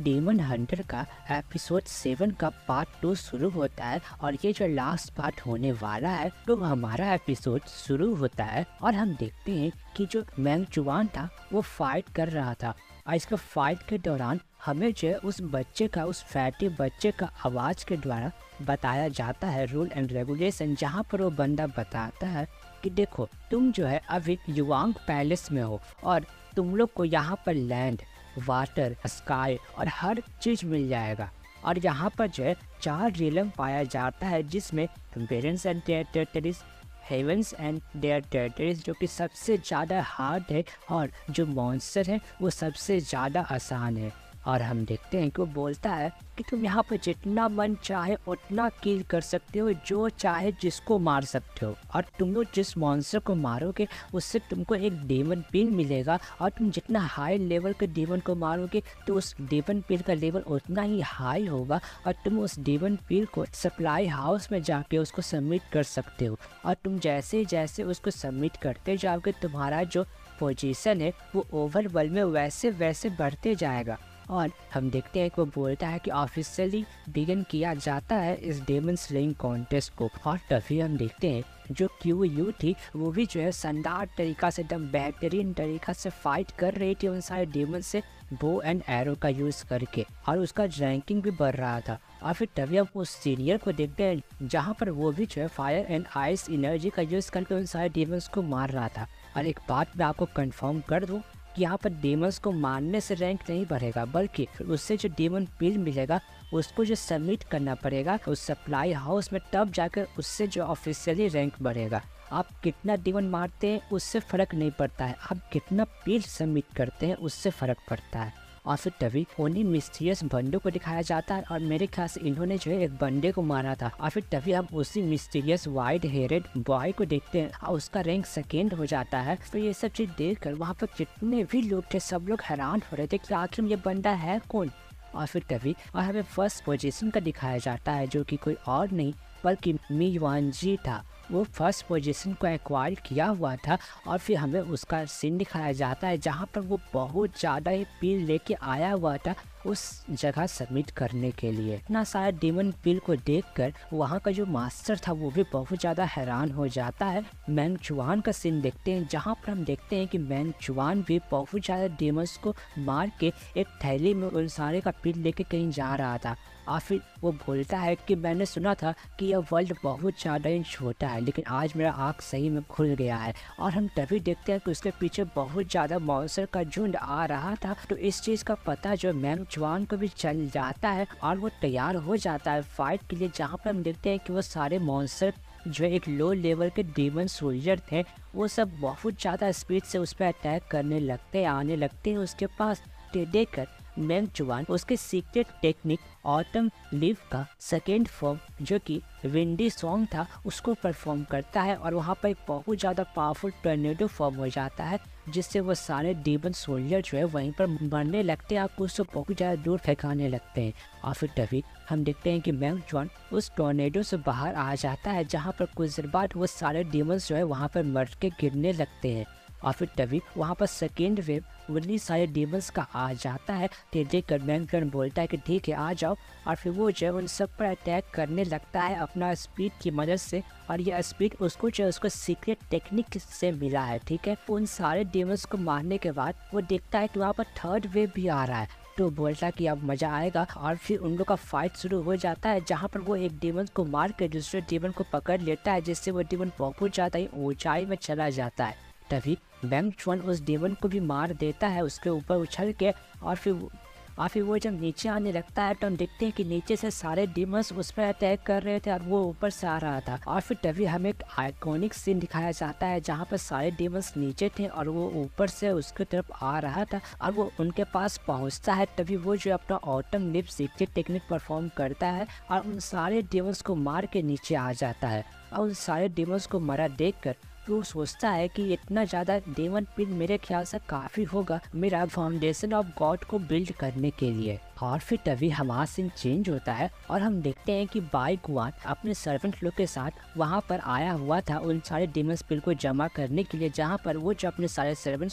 Daemon Hunter का episode 7 का part 2 शुरू होता है और ये जो लास्ट पार्ट होने वाला है तो हमारा एपिसोड शुरू होता है और हम देखते हैं कि जो मैंग चुआन था वो फाइट कर रहा था और इसका फाइट के दौरान हमें जो है उस बच्चे का, उस फैटी बच्चे का आवाज़ के द्वारा बताया जाता है रूल एंड रेगुलेशन, जहाँ पर वो बंदा बताता है कि देखो तुम जो है अभी युवांग पैलेस में हो और तुम लोग को यहाँ पर लैंड, वाटर, स्काई और हर चीज़ मिल जाएगा और यहाँ पर जो है 4 रिलम पाया जाता है जिसमें वेरेंस and their territories, heavens and their territories जो कि सबसे ज़्यादा हार्ड है और जो मॉन्स्टर है वो सबसे ज़्यादा आसान है। और हम देखते हैं कि वो बोलता है कि तुम यहाँ पर जितना मन चाहे उतना किल कर सकते हो, जो चाहे जिसको मार सकते हो और तुम लोग जिस मॉन्स्टर को मारोगे उससे तुमको एक डेमन पिल मिलेगा और तुम जितना हाई लेवल के डेमन को मारोगे तो उस डेमन पिल का लेवल उतना ही हाई होगा और तुम उस डेमन पिल को सप्लाई हाउस में जाके उसको सबमिट कर सकते हो और तुम जैसे जैसे उसको सबमिट करते जाओगे तुम्हारा जो पोजीशन है वो ओवरऑल में वैसे वैसे बढ़ते जाएगा। और हम देखते हैं कि वो बोलता है कि ऑफिशियली बिगिन किया जाता है इस डेमन स्लेइंग कॉन्टेस्ट को और तभी हम देखते हैं जो QU थी वो भी जो है शानदार तरीका से, एकदम बेहतरीन तरीका से फाइट कर रही थी उन सारे डेमन से बो एंड एरो का यूज़ करके और उसका रैंकिंग भी बढ़ रहा था। और फिर तभी हम उस सीनियर को देखते हैं जहाँ पर वो भी जो है फायर एंड आइस एनर्जी का यूज़ करके उन सारे डेमन्स को मार रहा था। और एक बात मैं आपको कंफर्म कर दूँ, यहाँ पर डेमन्स को मारने से रैंक नहीं बढ़ेगा बल्कि उससे जो डेमन पिल मिलेगा उसको जो सबमिट करना पड़ेगा उस सप्लाई हाउस में, तब जाकर उससे जो ऑफिशियली रैंक बढ़ेगा। आप कितना डेमन मारते हैं उससे फ़र्क नहीं पड़ता है, आप कितना पिल सबमिट करते हैं उससे फ़र्क पड़ता है। और फिर तभी उन्हीं मिस्टीरियस बंदों को दिखाया जाता है और मेरे ख्याल से इन्होंने जो है एक बंदे को मारा था और फिर तभी हम उसी मिस्टीरियस वाइट हेयरेड बॉय को देखते हैं और उसका रैंक सेकेंड हो जाता है। तो ये सब चीज़ देखकर वहाँ पर जितने भी लोग थे सब लोग हैरान हो रहे थे कि आखिर ये बंदा है कौन। और फिर तभी और हमें फर्स्ट पोजीशन का दिखाया जाता है जो कि कोई और नहीं बल्कि मी युआन जी था। वो फर्स्ट पोजीशन को एक्वायर किया हुआ था और फिर हमें उसका सीन दिखाया जाता है जहाँ पर वो बहुत ज़्यादा ही पिल लेके आया हुआ था उस जगह सबमिट करने के लिए। इतना सारा डेमन पिल को देखकर वहाँ का जो मास्टर था वो भी बहुत ज़्यादा हैरान हो जाता है। मैंग चुआन का सीन देखते हैं जहाँ पर हम देखते हैं कि मैंग चुआन भी बहुत ज़्यादा डेमन्स को मार के एक थैली में उन सारे का पिल लेके कहीं जा रहा था और फिर वो बोलता है कि मैंने सुना था कि यह वर्ल्ड बहुत ज़्यादा ही छोटा है लेकिन आज मेरा आँख सही में खुल गया है। और हम तभी देखते हैं कि उसके पीछे बहुत ज़्यादा मॉन्स्टर का झुंड आ रहा था। तो इस चीज़ का पता जो मैंग चुआन को भी चल जाता है और वो तैयार हो जाता है फाइट के लिए, जहाँ पर हम देखते हैं कि वो सारे मॉन्स्टर जो एक लो लेवल के डेमन सोल्जर थे वो सब बहुत ज़्यादा स्पीड से उस पर अटैक करने लगते हैं, आने लगते हैं उसके पास। देखकर मैंग चुआन उसके सीक्रेट टेक्निक ऑटम लीव का सेकेंड फॉर्म जो कि विंडी सॉन्ग था उसको परफॉर्म करता है और वहाँ पर एक बहुत ज़्यादा पावरफुल टॉर्नेडो फॉर्म हो जाता है जिससे वो सारे डेमन सोल्जर जो है वहीं पर मरने लगते हैं और कुछ तो बहुत ज़्यादा दूर फेंकाने लगते हैं। और फिर तभी हम देखते हैं कि मैंग चुआन उस टॉर्नेडो से बाहर आ जाता है जहाँ पर कुछ देर बाद वो सारे डेमन्स जो है वहाँ पर मर के गिरने लगते हैं। और फिर तभी वहाँ पर सेकेंड वेव उन्हीं सारे डेमन्स का आ जाता है। देखकर मैंग चुआन बोलता है कि ठीक है आ जाओ और फिर वो जो है उन सब पर अटैक करने लगता है अपना स्पीड की मदद से और यह स्पीड उसको जो है उसको सीक्रेट टेक्निक से मिला है। ठीक है, उन सारे डेमन्स को मारने के बाद वो देखता है कि वहाँ पर थर्ड वेव भी आ रहा है तो बोलता है कि अब मज़ा आएगा और फिर उन लोग का फाइट शुरू हो जाता है जहाँ पर वो एक डेमन को मार कर दूसरे डेमन को पकड़ लेता है जिससे वो डेमन बहुत ज़्यादा ही ऊंचाई में चला जाता है। तभी मैंग चुआन उस डेमन को भी मार देता है उसके ऊपर उछल के और फिर वो जब नीचे आने लगता है तो हम देखते हैं कि नीचे से सारे डेमन्स उस पर अटैक कर रहे थे और वो ऊपर से आ रहा था। और फिर तभी हमें एक आइकॉनिक सीन दिखाया जाता है जहाँ पर सारे डेमन्स नीचे थे और वो ऊपर से उसके तरफ आ रहा था और वो उनके पास पहुँचता है। तभी वो जो अपना autumn leaf secret technique perform करता है और उन सारे डेमन्स को मार के नीचे आ जाता है। और उन सारे डेमन्स को मरा देखकर तो सोचता है कि इतना ज़्यादा डेमन पिल मेरे ख्याल से काफ़ी होगा मेरा फाउंडेशन ऑफ गॉड को बिल्ड करने के लिए। और फिर तभी हमारा सीन चेंज होता है और हम देखते हैं कि बाई गुआन अपने सर्वेंट लोग के साथ वहाँ पर आया हुआ था उन सारे डेमन पिल को जमा करने के लिए, जहाँ पर वो जो अपने सारे सर्वेंट्स को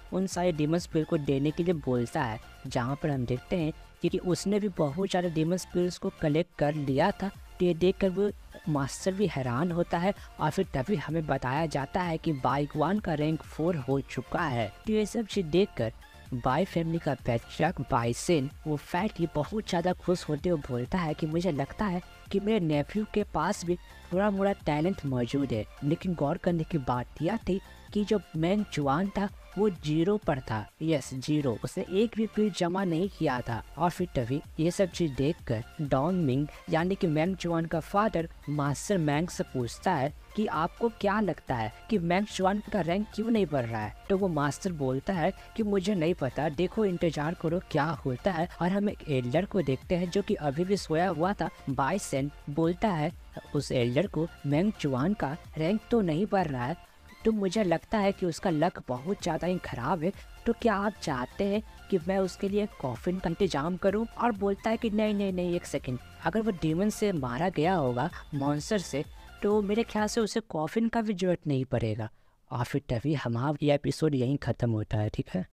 उन सारे डीमन स्पिरिट को देने के लिए बोलता है, जहाँ पर हम देखते हैं कि उसने भी बहुत सारे डीमन स्पिरिट्स को कलेक्ट कर लिया था। तो ये देख कर वो मास्टर भी हैरान होता है और फिर तभी हमें बताया जाता है कि बाइकवान का रैंक 4 हो चुका है। तो ये सब चीज़ देख कर बाई फैमिली का पेट्रियार्क बाइसन वो फैट ये बहुत ज़्यादा खुश होते हुए बोलता है कि मुझे लगता है कि मेरे नेफ्यू के पास भी थोड़ा मोड़ा टैलेंट मौजूद है। लेकिन गौर करने की बात यह थी कि जो मैंग जुआन था वो 0 पर था। यस 0, उसने एक भी पीर जमा नहीं किया था। और फिर तभी ये सब चीज देखकर डोंग मिंग यानी कि मैंग जुआन का फादर मास्टर मैंग से पूछता है कि आपको क्या लगता है कि मैंग जुआन का रैंक क्यों नहीं बढ़ रहा है। तो वो मास्टर बोलता है कि मुझे नहीं पता, देखो इंतजार करो क्या होता है। और हम एक एल्डर को देखते हैं जो कि अभी भी सोया हुआ था। बाइसन बोलता है उस एल्डर को मैंग जुआन का रैंक तो नहीं बढ़ रहा है, तो मुझे लगता है कि उसका लक बहुत ज़्यादा ही खराब है। तो क्या आप चाहते हैं कि मैं उसके लिए कॉफिन का इंतजाम करूं? और बोलता है कि नहीं नहीं नहीं, एक सेकंड, अगर वो डीमन से मारा गया होगा मॉन्स्टर से, तो मेरे ख्याल से उसे कॉफिन का भी जरूरत नहीं पड़ेगा। और फिर तभी हमारा ये एपिसोड यहीं ख़त्म होता है। ठीक है।